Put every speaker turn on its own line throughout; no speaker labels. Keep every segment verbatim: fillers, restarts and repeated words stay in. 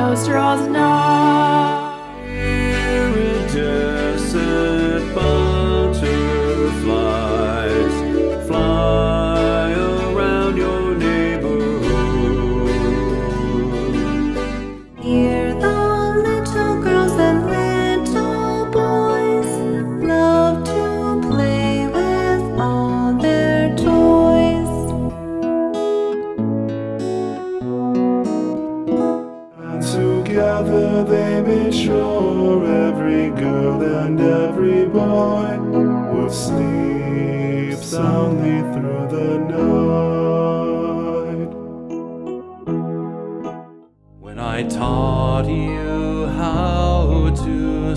house draws nigh.
Iridescent butterflies fly around your neighborhood.
Hear the little girls and little boys love to play with all their toys.
And together they made sure every girl and every boy would sleep soundly through the night.
When I taught you how to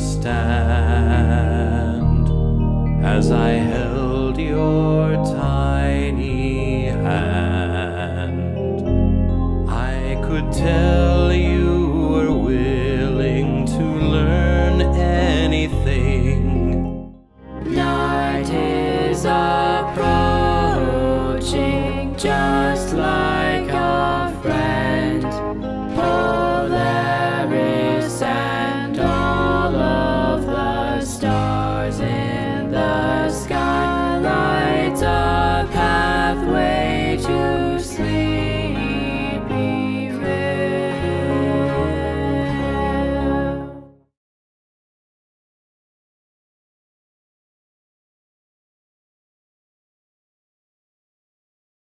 stand, as I held your tiny hand, I could tell you were willing to learn.